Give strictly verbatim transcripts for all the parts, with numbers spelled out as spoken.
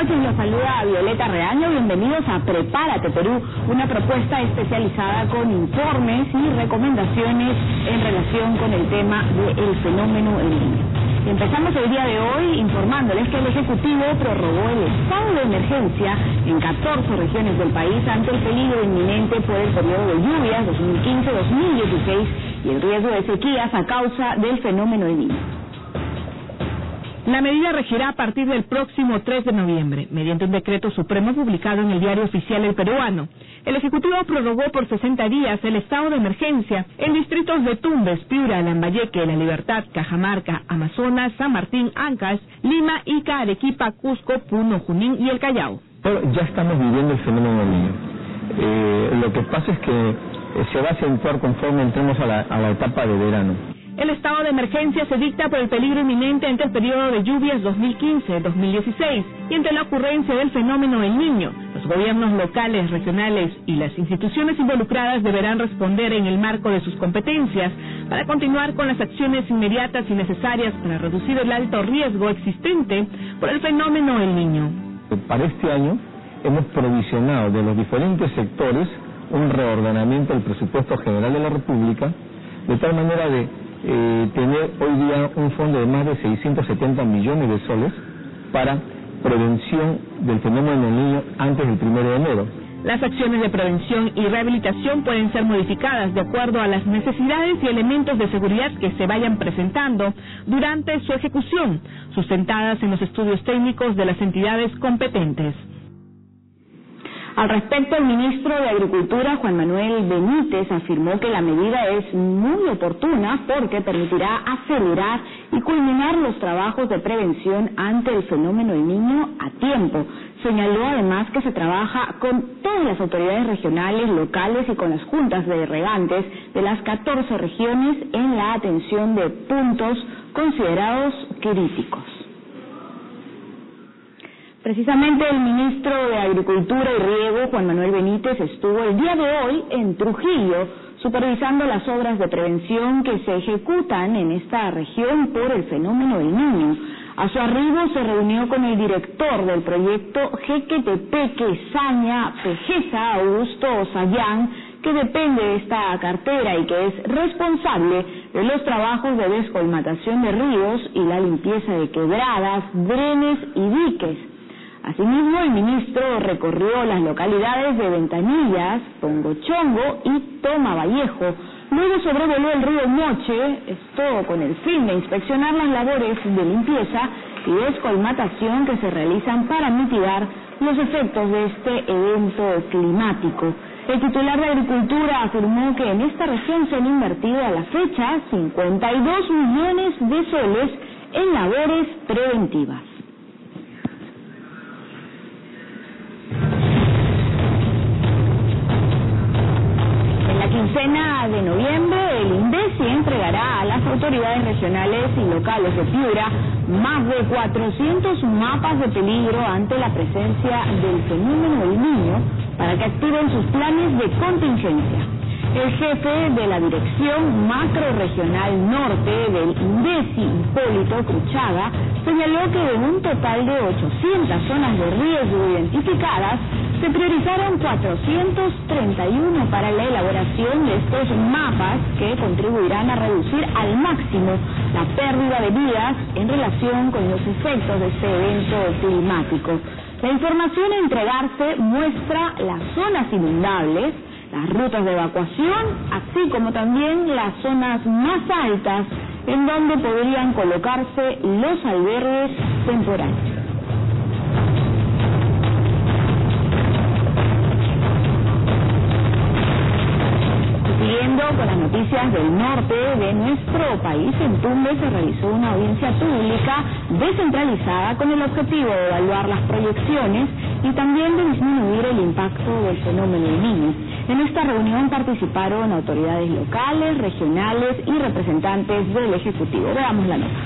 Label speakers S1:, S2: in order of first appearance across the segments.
S1: noches, los saluda Violeta Reaño. Bienvenidos a Prepárate Perú, una propuesta especializada con informes y recomendaciones en relación con el tema del fenómeno El Niño. Empezamos el día de hoy informándoles que el Ejecutivo prorrogó el estado de emergencia en catorce regiones del país ante el peligro inminente por el periodo de lluvias dos mil quince dos mil dieciséis y el riesgo de sequías a causa del fenómeno El Niño.
S2: La medida regirá a partir del próximo tres de noviembre, mediante un decreto supremo publicado en el Diario Oficial El Peruano. El Ejecutivo prorrogó por sesenta días el estado de emergencia en distritos de Tumbes, Piura, Lambayeque, La Libertad, Cajamarca, Amazonas, San Martín, Ancash, Lima, Ica, Arequipa, Cusco, Puno, Junín y El Callao.
S3: Ya estamos viviendo el fenómeno del Niño. Eh, lo que pasa es que eh, se va a acentuar conforme entremos a la, a la etapa de verano.
S2: El estado de emergencia se dicta por el peligro inminente ante el periodo de lluvias dos mil quince dos mil dieciséis y ante la ocurrencia del fenómeno El Niño. Los gobiernos locales, regionales y las instituciones involucradas deberán responder en el marco de sus competencias para continuar con las acciones inmediatas y necesarias para reducir el alto riesgo existente por el fenómeno El Niño.
S3: Para este año hemos provisionado de los diferentes sectores un reordenamiento del presupuesto general de la República, de tal manera de Eh, tener hoy día un fondo de más de seiscientos setenta millones de soles para prevención del fenómeno del niño antes del primero de enero.
S2: Las acciones de prevención y rehabilitación pueden ser modificadas de acuerdo a las necesidades y elementos de seguridad que se vayan presentando durante su ejecución, sustentadas en los estudios técnicos de las entidades competentes.
S1: Al respecto, el ministro de Agricultura, Juan Manuel Benítez, afirmó que la medida es muy oportuna porque permitirá acelerar y culminar los trabajos de prevención ante el fenómeno del niño a tiempo. Señaló además que se trabaja con todas las autoridades regionales, locales y con las juntas de regantes de las catorce regiones en la atención de puntos considerados críticos. Precisamente el ministro de Agricultura y Riego, Juan Manuel Benítez, estuvo el día de hoy en Trujillo supervisando las obras de prevención que se ejecutan en esta región por el fenómeno del Niño. A su arribo se reunió con el director del proyecto Jequetepeque Saña Pejeza, Augusto Sayán, que depende de esta cartera y que es responsable de los trabajos de descolmatación de ríos y la limpieza de quebradas, drenes y diques. Asimismo, el ministro recorrió las localidades de Ventanillas, Pongochongo y Toma Vallejo. Luego sobrevoló el río Moche, esto con el fin de inspeccionar las labores de limpieza y descolmatación que se realizan para mitigar los efectos de este evento climático. El titular de Agricultura afirmó que en esta región se han invertido a la fecha cincuenta y dos millones de soles en labores preventivas. Quincena de noviembre, el INDECI entregará a las autoridades regionales y locales de Piura más de cuatrocientos mapas de peligro ante la presencia del fenómeno del niño para que activen sus planes de contingencia. El jefe de la Dirección Macrorregional Norte del INDECI, Hipólito Cruchaga, señaló que de un total de ochocientas zonas de riesgo identificadas, se priorizaron cuatrocientos treinta y uno para la elaboración de estos mapas que contribuirán a reducir al máximo la pérdida de vidas en relación con los efectos de este evento climático. La información a entregarse muestra las zonas inundables, las rutas de evacuación, así como también las zonas más altas en donde podrían colocarse los albergues temporales. Siguiendo con las noticias del norte de nuestro país, en Tumbes se realizó una audiencia pública descentralizada con el objetivo de evaluar las proyecciones y también de disminuir el impacto del fenómeno del niño. En esta reunión participaron autoridades locales, regionales y representantes del Ejecutivo. Veamos la nota.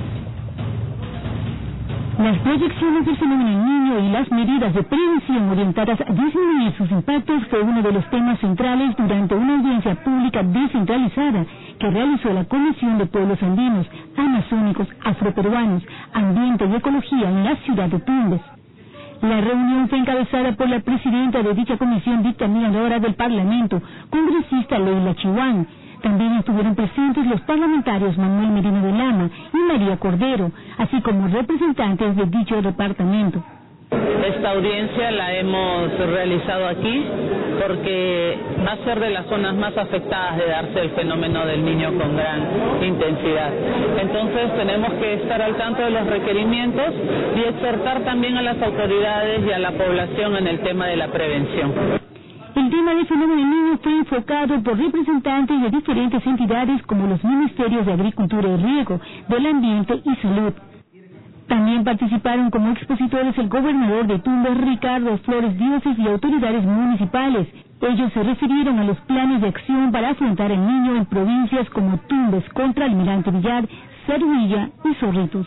S4: Las proyecciones del fenómeno del niño y las medidas de prevención orientadas a disminuir sus impactos fue uno de los temas centrales durante una audiencia pública descentralizada que realizó la Comisión de Pueblos Andinos, Amazónicos, Afroperuanos, Ambiente y Ecología en la ciudad de Tumbes. La reunión fue encabezada por la presidenta de dicha comisión dictaminadora del Parlamento, congresista Leila Chihuán. También estuvieron presentes los parlamentarios Manuel Merino de Lama y María Cordero, así como representantes de dicho departamento.
S5: Esta audiencia la hemos realizado aquí porque va a ser de las zonas más afectadas de darse el fenómeno del niño con gran intensidad. Entonces tenemos que estar al tanto de los requerimientos y exhortar también a las autoridades y a la población en el tema de la prevención.
S4: El tema del fenómeno del niño fue enfocado por representantes de diferentes entidades como los Ministerios de Agricultura y Riego, del Ambiente y Salud. También participaron como expositores el gobernador de Tumbes, Ricardo Flores Dioses, y autoridades municipales. Ellos se refirieron a los planes de acción para afrontar el niño en provincias como Tumbes, Contra Almirante Villar, Cervilla y Zorritos.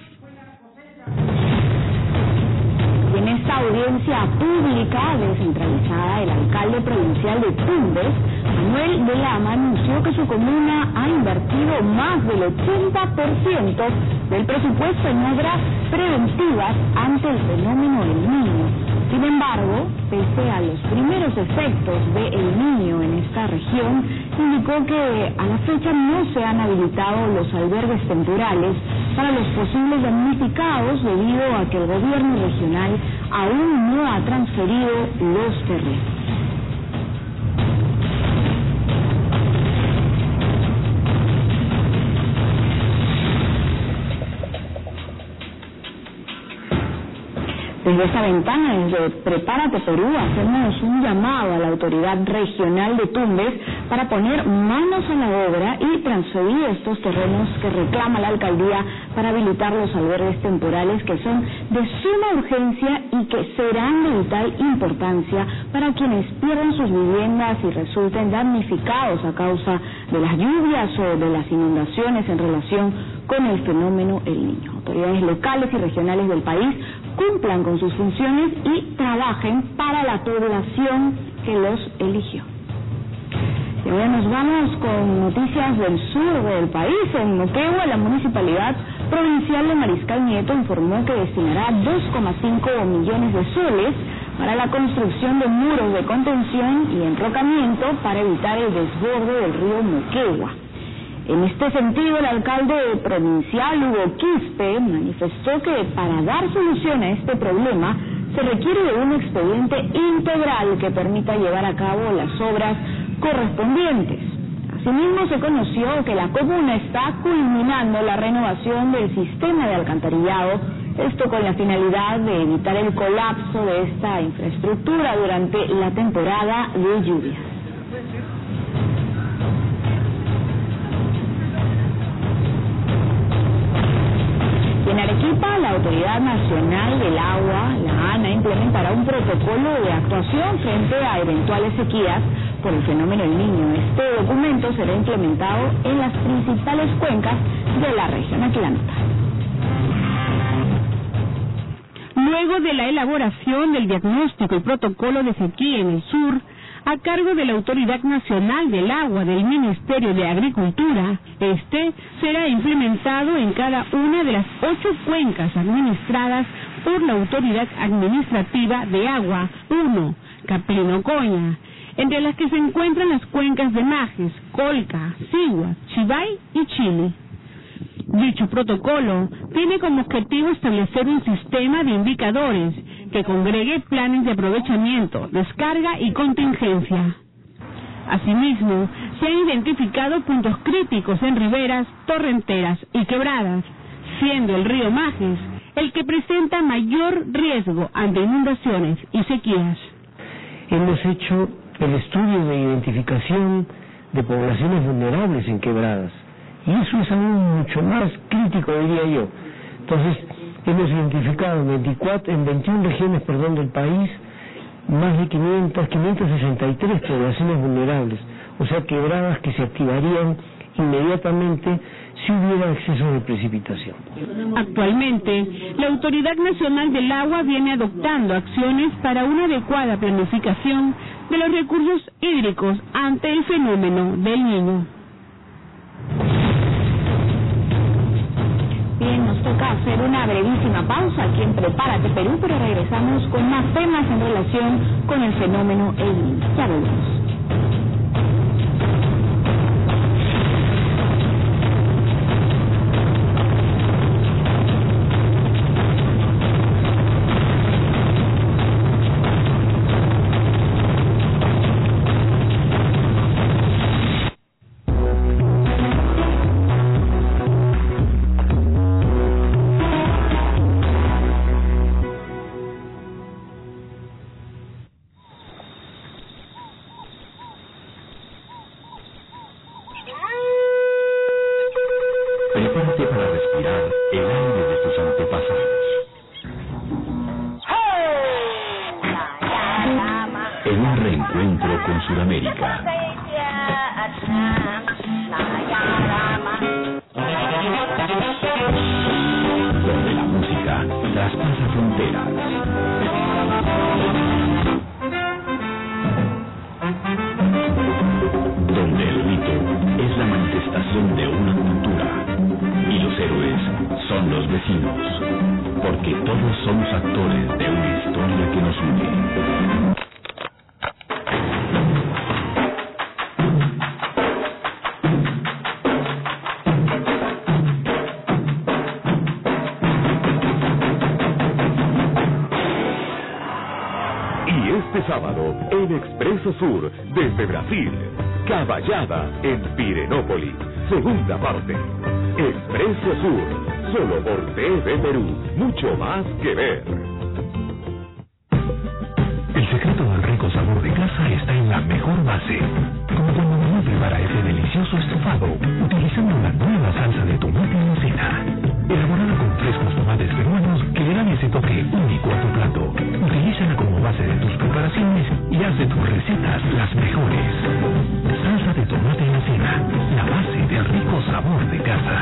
S1: En esta audiencia pública descentralizada, el alcalde provincial de Tumbes, Manuel de Lama, anunció que su comuna ha invertido más del ochenta por ciento del presupuesto en obras preventivas ante el fenómeno del niño. Sin embargo, pese a los primeros efectos del niño en esta región, indicó que a la fecha no se han habilitado los albergues temporales para los posibles damnificados debido a que el gobierno regional aún no ha transferido los terrenos. Desde esta ventana, desde Prepárate Perú, hacemos un llamado a la autoridad regional de Tumbes para poner manos a la obra y transferir estos terrenos que reclama la alcaldía para habilitar los albergues temporales que son de suma urgencia y que serán de vital importancia para quienes pierden sus viviendas y resulten damnificados a causa de las lluvias o de las inundaciones en relación con el fenómeno El Niño. Autoridades locales y regionales del país cumplan con sus funciones y trabajen para la población que los eligió. Y ahora nos vamos con noticias del sur del país. En Moquegua, la Municipalidad Provincial de Mariscal Nieto informó que destinará dos coma cinco millones de soles para la construcción de muros de contención y enrocamiento para evitar el desborde del río Moquegua. En este sentido, el alcalde provincial, Hugo Quispe, manifestó que para dar solución a este problema se requiere de un expediente integral que permita llevar a cabo las obras correspondientes. Asimismo, se conoció que la comuna está culminando la renovación del sistema de alcantarillado, esto con la finalidad de evitar el colapso de esta infraestructura durante la temporada de lluvias. En Arequipa, la Autoridad Nacional del Agua, la ANA, implementará un protocolo de actuación frente a eventuales sequías por el fenómeno del Niño. Este documento será implementado en las principales cuencas de la región atlántica.
S2: Luego de la elaboración del diagnóstico y protocolo de sequía en el sur, a cargo de la Autoridad Nacional del Agua del Ministerio de Agricultura, este será implementado en cada una de las ocho cuencas administradas por la Autoridad Administrativa de Agua uno, Caprino-Coña, entre las que se encuentran las cuencas de Majes, Colca, Sigua, Chivay y Chile. Dicho protocolo tiene como objetivo establecer un sistema de indicadores que congregue planes de aprovechamiento, descarga y contingencia. Asimismo, se han identificado puntos críticos en riberas, torrenteras y quebradas, siendo el río Majes el que presenta mayor riesgo ante inundaciones y sequías.
S6: Hemos hecho el estudio de identificación de poblaciones vulnerables en quebradas, y eso es aún mucho más crítico, diría yo. Entonces, hemos identificado en, veinticuatro, en veintiuna regiones perdón, del país más de quinientas, quinientas sesenta y tres poblaciones vulnerables, o sea, quebradas que se activarían inmediatamente si hubiera exceso de precipitación.
S2: Actualmente, la Autoridad Nacional del Agua viene adoptando acciones para una adecuada planificación de los recursos hídricos ante el fenómeno del Niño.
S1: Bien, nos toca hacer una brevísima pausa aquí en Prepárate Perú, pero regresamos con más temas en relación con el fenómeno El Niño. Ya volvemos.
S7: Prepárate para respirar el aire de tus antepasados. En un reencuentro con Sudamérica. Donde la música traspasa fronteras. Donde el mito es la manifestación de una cultura. Y los héroes son los vecinos, porque todos somos actores de una historia que nos une.
S8: Y este sábado, en Expreso Sur, desde Brasil, Caballada en Pirenópolis, segunda parte. Expreso Sur, solo por T V Perú, mucho más que ver.
S7: El secreto del rico sabor de casa está en la mejor base. Como cuando mamá prepara ese delicioso estofado, utilizando la nueva salsa de tomate en cena. Elaborada con frescos tomates peruanos que le dan ese toque único a tu plato. Utilízala como base de tus preparaciones y haz de tus recetas las mejores. Salsa de tomate en cena, la base del rico sabor de casa.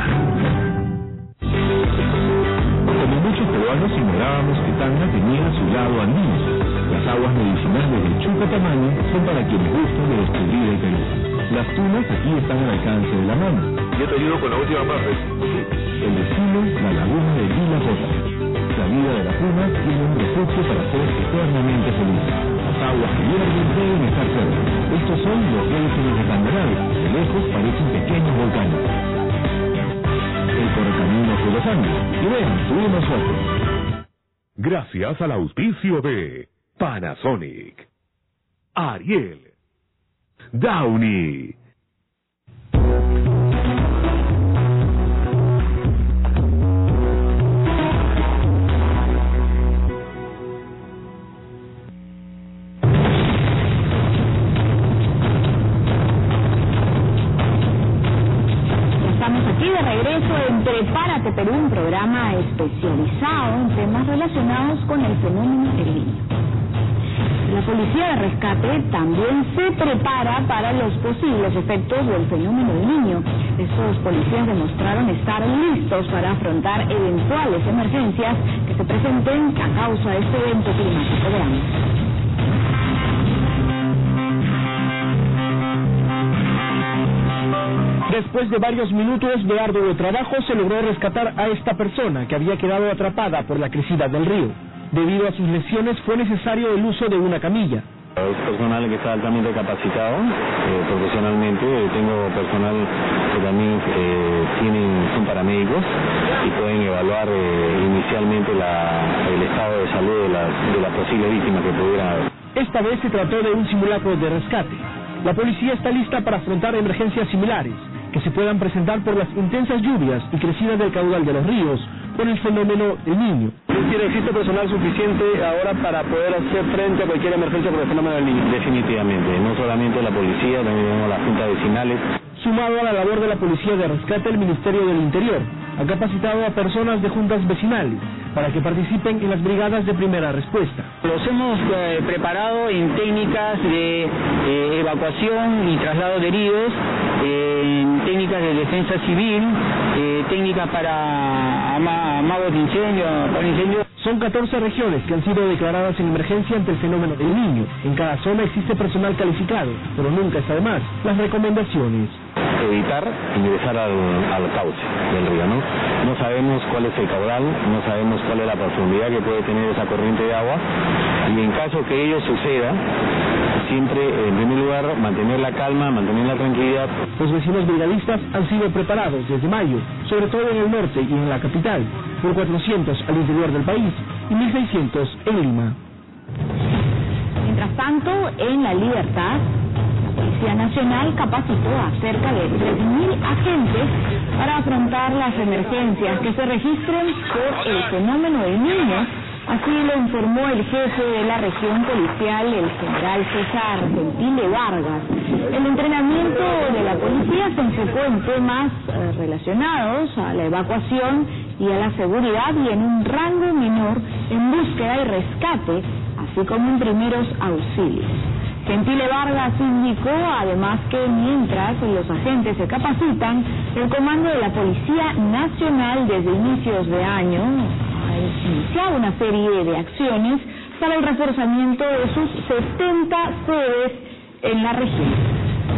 S3: Como muchos peruanos ignorábamos que Tacna tenía su lado andino. Las aguas medicinales de Chucatamaño son para quienes gustan de descubrir el Perú. Las tunas aquí están al alcance de la mano.
S8: Yo te ayudo con la última parte.
S3: El destino, la laguna de Vila Jota. La vida de la tuna tiene un refugio para ser eternamente feliz. Las aguas que hierven deben estar cerca. Estos son los vértices de Candaral. De lejos parecen pequeños volcanes. El correcamino de los Andes. Y ven, subimos fotos.
S8: Gracias al auspicio de Panasonic, Ariel, Downy.
S1: Estamos aquí de regreso en Prepárate Perú, un programa especializado en temas relacionados con el fenómeno del niño. La Policía de Rescate también se prepara para los posibles efectos del fenómeno del niño. Estos policías demostraron estar listos para afrontar eventuales emergencias que se presenten a causa de este evento climático. Veamos.
S9: Después de varios minutos de arduo trabajo, se logró rescatar a esta persona que había quedado atrapada por la crecida del río. Debido a sus lesiones fue necesario el uso de una camilla.
S10: Es personal que está altamente capacitado eh, profesionalmente. Tengo personal que también eh, tienen, son paramédicos y pueden evaluar eh, inicialmente la, el estado de salud de las de la posible víctima que pudiera haber.
S9: Esta vez se trató de un simulacro de rescate. La policía está lista para afrontar emergencias similares que se puedan presentar por las intensas lluvias y crecidas del caudal de los ríos por el fenómeno El Niño.
S10: ¿Existe personal suficiente ahora para poder hacer frente a cualquier emergencia por el fenómeno del niño? Definitivamente, no solamente la policía, también tenemos las juntas vecinales.
S9: Sumado a la labor de la Policía de Rescate, el Ministerio del Interior ha capacitado a personas de juntas vecinales para que participen en las brigadas de primera respuesta.
S11: Los hemos eh, preparado en técnicas de eh, evacuación y traslado de heridos, eh, en técnicas de defensa civil, eh, técnicas para ama, amagos de incendio, para incendio.
S9: Son catorce regiones que han sido declaradas en emergencia ante el fenómeno del niño. En cada zona existe personal calificado, pero nunca está de más las recomendaciones.
S10: Evitar ingresar al, al cauce del río, ¿no? No sabemos sabemos cuál es el caudal, no sabemos cuál es la profundidad que puede tener esa corriente de agua, y en caso que ello suceda, siempre, en primer lugar, mantener la calma, mantener la tranquilidad.
S9: Los vecinos brigadistas han sido preparados desde mayo, sobre todo en el norte y en la capital, por cuatrocientos al interior del país y mil seiscientos en Lima.
S1: Mientras tanto, en La Libertad, la Policía Nacional capacitó a cerca de tres mil agentes para afrontar las emergencias que se registren por el fenómeno del Niño. Así lo informó el jefe de la región policial, el general César Gentile Vargas. El entrenamiento de la policía se enfocó en temas eh, relacionados a la evacuación y a la seguridad y en un rango menor en búsqueda y rescate, así como en primeros auxilios. Gentile Vargas indicó además que mientras los agentes se capacitan, el comando de la Policía Nacional desde inicios de año ha iniciado una serie de acciones para el reforzamiento de sus setenta sedes en la región.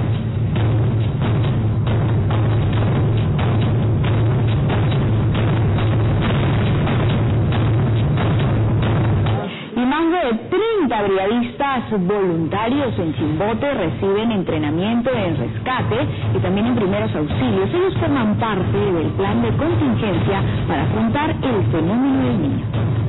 S1: treinta brigadistas voluntarios en Chimbote reciben entrenamiento en rescate y también en primeros auxilios. Ellos forman parte del plan de contingencia para afrontar el fenómeno del Niño.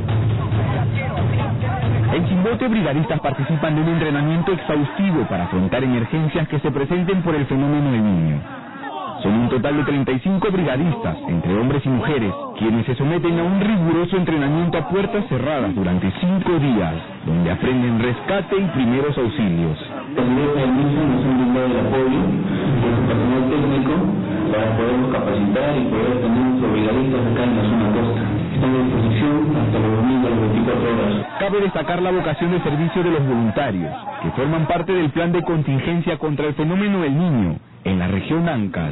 S12: En Chimbote, brigadistas participan de un entrenamiento exhaustivo para afrontar emergencias que se presenten por el fenómeno del Niño. Son un total de treinta y cinco brigadistas, entre hombres y mujeres, quienes se someten a un riguroso entrenamiento a puertas cerradas durante cinco días, donde aprenden rescate y primeros auxilios.
S13: El mismo nos han brindado el apoyo con su personal técnico para podernos capacitar y poder tener nuestros brigadistas acá en la zona costa. Están a disposición hasta los domingos a las veinticuatro horas.
S12: Cabe destacar la vocación de servicio de los voluntarios, que forman parte del plan de contingencia contra el fenómeno del Niño en la región Ancash.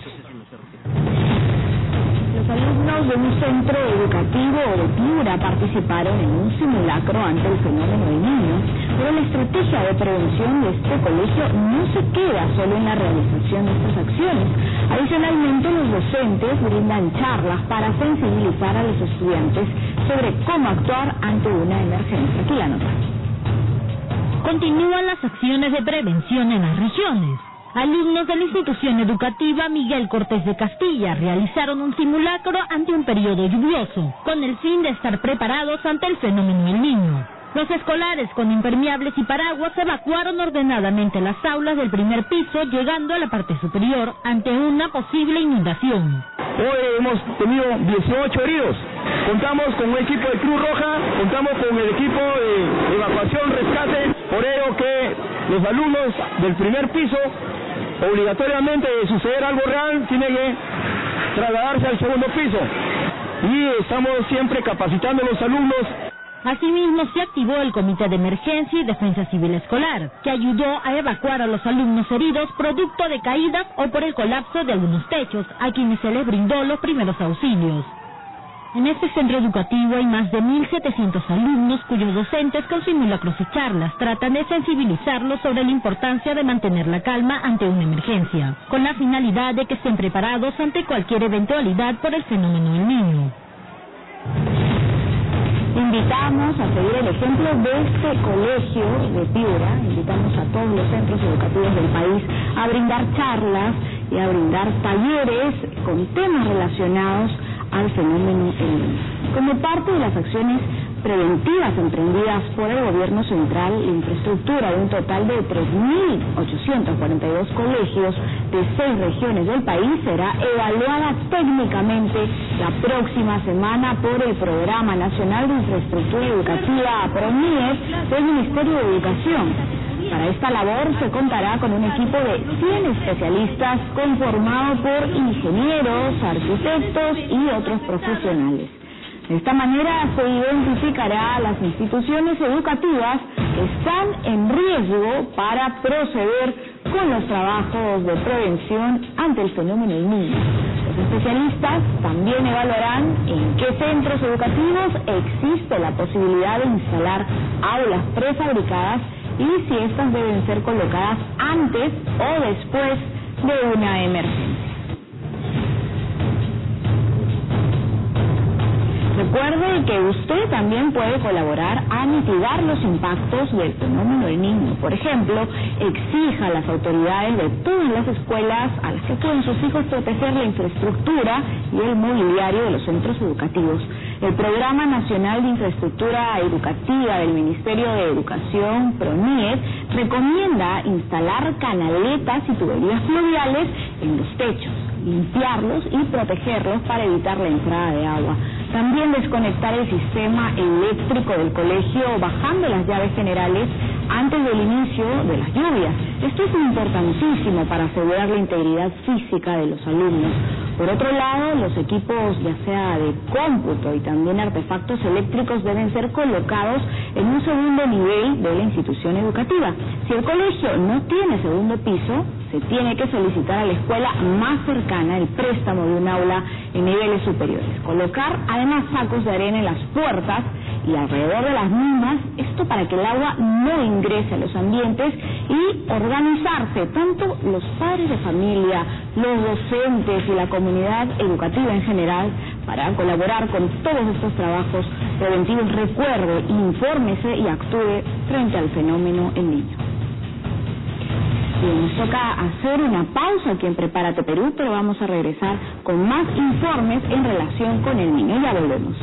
S1: Los alumnos de un centro educativo de Piura participaron en un simulacro ante el fenómeno del Niño, pero la estrategia de prevención de este colegio no se queda solo en la realización de estas acciones. Adicionalmente, los docentes brindan charlas para sensibilizar a los estudiantes sobre cómo actuar ante una emergencia. Aquí la nota.
S14: Continúan las acciones de prevención en las regiones. Alumnos de la institución educativa Miguel Cortés de Castilla realizaron un simulacro ante un periodo lluvioso, con el fin de estar preparados ante el fenómeno del Niño. Los escolares con impermeables y paraguas evacuaron ordenadamente las aulas del primer piso, llegando a la parte superior ante una posible inundación.
S9: Hoy hemos tenido dieciocho heridos. Contamos con un equipo de Cruz Roja, contamos con el equipo de evacuación, rescate, por ello que los alumnos del primer piso, obligatoriamente de suceder algo real, tienen que trasladarse al segundo piso. Y estamos siempre capacitando a los alumnos.
S14: Asimismo, se activó el Comité de Emergencia y Defensa Civil Escolar, que ayudó a evacuar a los alumnos heridos producto de caídas o por el colapso de algunos techos, a quienes se les brindó los primeros auxilios. En este centro educativo hay más de mil setecientos alumnos cuyos docentes con simulacros y charlas tratan de sensibilizarlos sobre la importancia de mantener la calma ante una emergencia, con la finalidad de que estén preparados ante cualquier eventualidad por el fenómeno del Niño.
S1: Invitamos a seguir el ejemplo de este colegio de Piura, invitamos a todos los centros educativos del país a brindar charlas y a brindar talleres con temas relacionados al fenómeno del Niño. Como parte de las acciones preventivas emprendidas por el gobierno central, la infraestructura de un total de tres mil ochocientos cuarenta y dos colegios de seis regiones del país será evaluada técnicamente la próxima semana por el Programa Nacional de Infraestructura Educativa PRONIES del Ministerio de Educación. Para esta labor se contará con un equipo de cien especialistas conformado por ingenieros, arquitectos y otros profesionales. De esta manera se identificará a las instituciones educativas que están en riesgo para proceder con los trabajos de prevención ante el fenómeno del Niño. Los especialistas también evaluarán en qué centros educativos existe la posibilidad de instalar aulas prefabricadas y si estas deben ser colocadas antes o después de una emergencia. Recuerde que usted también puede colaborar a mitigar los impactos del fenómeno del niño. Por ejemplo, exija a las autoridades de todas las escuelas a las que acuden sus hijos proteger la infraestructura y el mobiliario de los centros educativos. El Programa Nacional de Infraestructura Educativa del Ministerio de Educación, PRONIED, recomienda instalar canaletas y tuberías fluviales en los techos, limpiarlos y protegerlos para evitar la entrada de agua. También desconectar el sistema eléctrico del colegio bajando las llaves generales antes del inicio de las lluvias. Esto es importantísimo para asegurar la integridad física de los alumnos. Por otro lado, los equipos ya sea de cómputo y también artefactos eléctricos deben ser colocados en un segundo nivel de la institución educativa. Si el colegio no tiene segundo piso, se tiene que solicitar a la escuela más cercana el préstamo de un aula en niveles superiores. Colocar además sacos de arena en las puertas y alrededor de las mismas, esto para que el agua no ingrese a los ambientes, y organizarse, tanto los padres de familia, los docentes y la comunidad educativa en general, para colaborar con todos estos trabajos preventivos. Recuerde, infórmese y actúe frente al fenómeno El Niño. Bien, nos toca hacer una pausa aquí en Prepárate Perú, pero vamos a regresar con más informes en relación con el niño. Ya volvemos.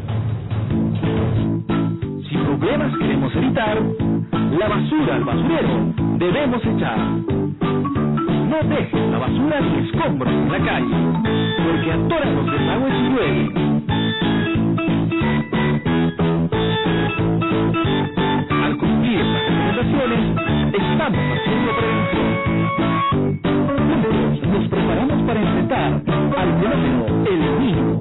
S9: Si problemas queremos evitar, la basura al basurero debemos echar. No dejes la basura ni escombros en la calle, porque atoran los desagües y llueve. Al cumplir las recomendaciones, estamos haciendo prevención. Juntos nos preparamos para enfrentar al fenómeno El Niño.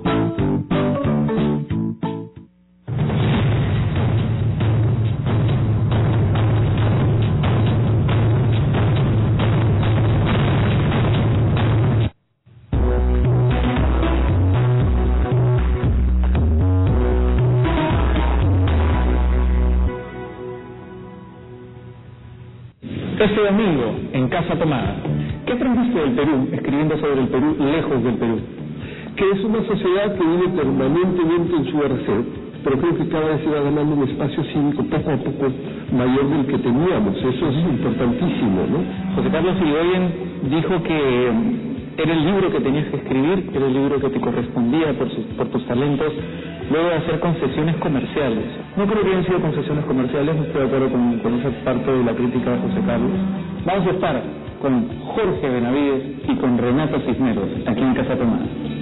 S3: Este domingo, en Casa Tomada, ¿qué aprendiste del Perú, escribiendo sobre el Perú lejos del Perú?
S15: Que es una sociedad que vive permanentemente en su merced, pero creo que cada vez se va ganando un espacio cívico poco a poco mayor del que teníamos. Eso es importantísimo, ¿no?
S3: José Carlos Irigoyen dijo que era el libro que tenías que escribir, que era el libro que te correspondía por, sus, por tus talentos, luego de hacer concesiones comerciales. No creo que hayan sido concesiones comerciales, no estoy de acuerdo con, con esa parte de la crítica de José Carlos. Vamos a estar con Jorge Benavides y con Renato Cisneros, aquí en Casa Tomada.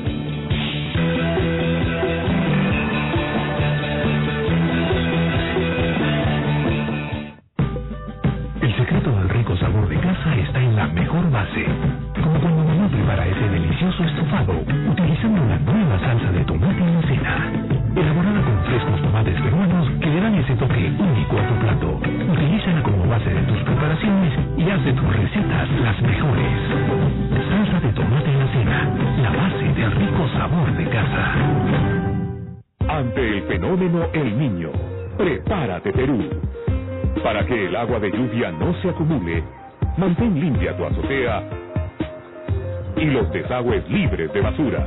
S7: El secreto del rico sabor de casa está en la mejor base. Como cuando mamá prepara ese delicioso estofado, utilizando una nueva salsa de tomate en la cena. Elaborada con frescos tomates peruanos que le dan ese toque único a tu plato. Utilízala como base de tus preparaciones y haz de tus recetas las mejores. Salsa de tomate en la cena, la base del rico sabor de casa.
S8: Ante el fenómeno El Niño, prepárate Perú. Para que el agua de lluvia no se acumule, mantén limpia tu azotea y los desagües libres de basura.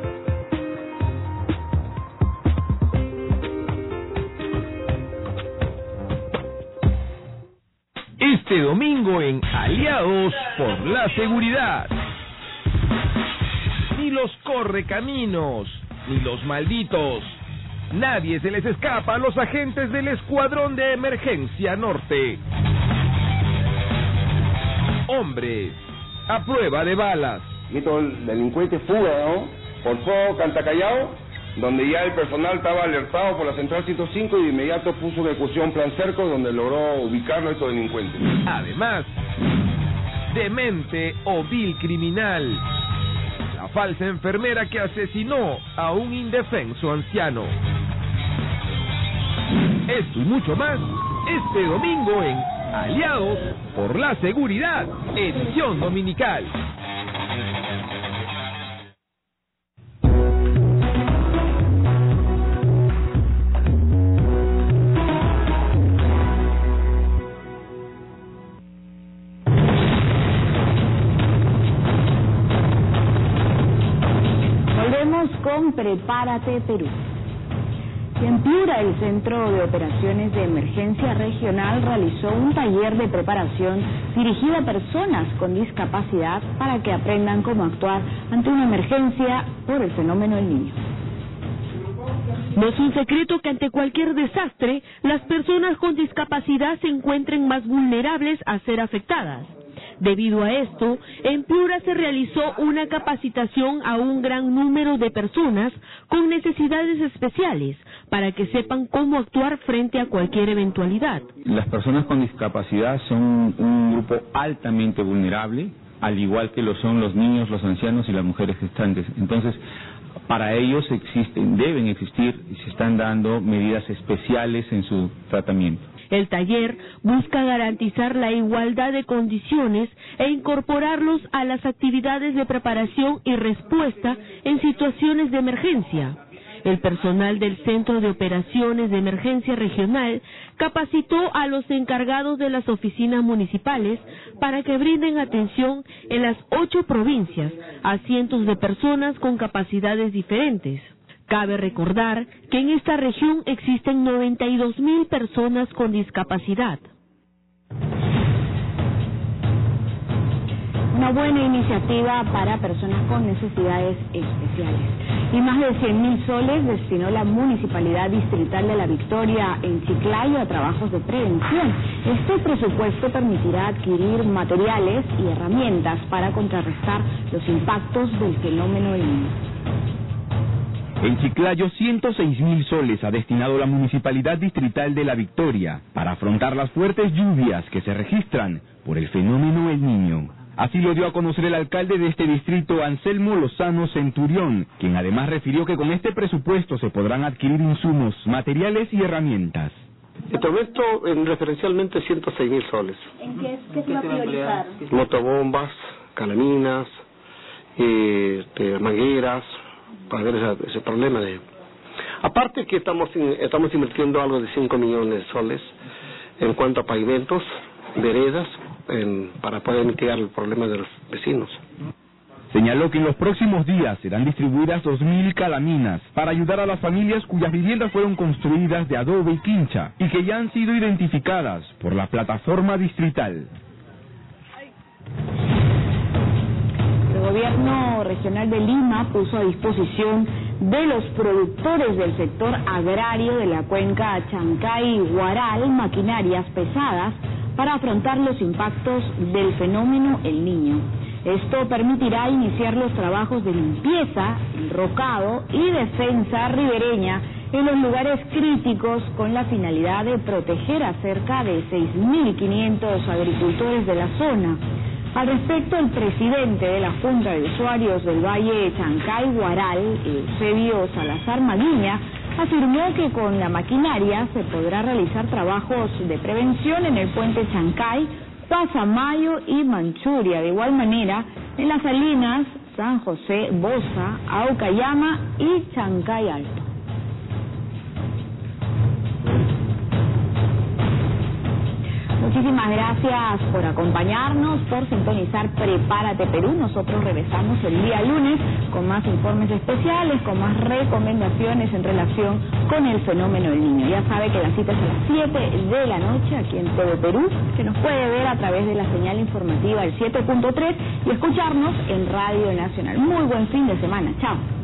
S9: Este domingo en Aliados por la Seguridad. Ni los correcaminos, ni los malditos. Nadie se les escapa a los agentes del Escuadrón de Emergencia Norte. Hombres a prueba de balas.
S16: Y todo el delincuente fuga, ¿no? Por todo Cantacallao, donde ya el personal estaba alertado por la Central ciento cinco y de inmediato puso en ejecución plan cerco, donde logró ubicarlo a estos delincuentes.
S9: Además, demente o vil criminal. La falsa enfermera que asesinó a un indefenso anciano. Esto y mucho más, este domingo en Aliados por la Seguridad, edición dominical.
S1: Volvemos con Prepárate Perú. Y en Piura, el Centro de Operaciones de Emergencia Regional realizó un taller de preparación dirigido a personas con discapacidad para que aprendan cómo actuar ante una emergencia por el fenómeno del Niño.
S14: No es un secreto que ante cualquier desastre, las personas con discapacidad se encuentren más vulnerables a ser afectadas. Debido a esto, en Piura se realizó una capacitación a un gran número de personas con necesidades especiales para que sepan cómo actuar frente a cualquier eventualidad.
S12: Las personas con discapacidad son un grupo altamente vulnerable, al igual que lo son los niños, los ancianos y las mujeres gestantes. Entonces, para ellos existen, deben existir y se están dando medidas especiales en su tratamiento.
S14: El taller busca garantizar la igualdad de condiciones e incorporarlos a las actividades de preparación y respuesta en situaciones de emergencia. El personal del Centro de Operaciones de Emergencia Regional capacitó a los encargados de las oficinas municipales para que brinden atención en las ocho provincias a cientos de personas con capacidades diferentes. Cabe recordar que en esta región existen noventa y dos mil personas con discapacidad.
S1: Una buena iniciativa para personas con necesidades especiales. Y más de cien mil soles destinó la Municipalidad Distrital de La Victoria en Chiclayo a trabajos de prevención. Este presupuesto permitirá adquirir materiales y herramientas para contrarrestar los impactos del fenómeno del Niño.
S12: En Chiclayo, ciento seis mil soles ha destinado la Municipalidad Distrital de La Victoria para afrontar las fuertes lluvias que se registran por el fenómeno El Niño. Así lo dio a conocer el alcalde de este distrito, Anselmo Lozano Centurión, quien además refirió que con este presupuesto se podrán adquirir insumos, materiales y herramientas.
S17: Este momento, en referencialmente ciento seis mil soles.
S1: ¿En qué, qué se va a priorizar?
S17: Motobombas, calaminas, eh, de mangueras, para ver ese, ese problema de... Aparte que estamos estamos invirtiendo algo de cinco millones de soles en cuanto a pavimentos, veredas, en, para poder mitigar el problema de los vecinos.
S12: Señaló que en los próximos días serán distribuidas dos mil calaminas para ayudar a las familias cuyas viviendas fueron construidas de adobe y quincha y que ya han sido identificadas por la plataforma distrital.
S1: El Gobierno Regional de Lima puso a disposición de los productores del sector agrario de la cuenca Chancay-Huaral maquinarias pesadas para afrontar los impactos del fenómeno El Niño. Esto permitirá iniciar los trabajos de limpieza, enrocado y defensa ribereña en los lugares críticos con la finalidad de proteger a cerca de seis mil quinientos agricultores de la zona. Al respecto, el presidente de la Junta de Usuarios del Valle Chancay-Huaral, Eusebio Salazar Maguiña, afirmó que con la maquinaria se podrá realizar trabajos de prevención en el puente Chancay, Pasamayo y Manchuria. De igual manera, en las salinas San José, Bosa, Aucayama y Chancay Alto. Muchísimas gracias por acompañarnos, por sintonizar Prepárate Perú. Nosotros regresamos el día lunes con más informes especiales, con más recomendaciones en relación con el fenómeno del Niño. Ya sabe que la cita es a las siete de la noche aquí en T V Perú, que nos puede ver a través de la señal informativa el siete punto tres y escucharnos en Radio Nacional. Muy buen fin de semana. Chao.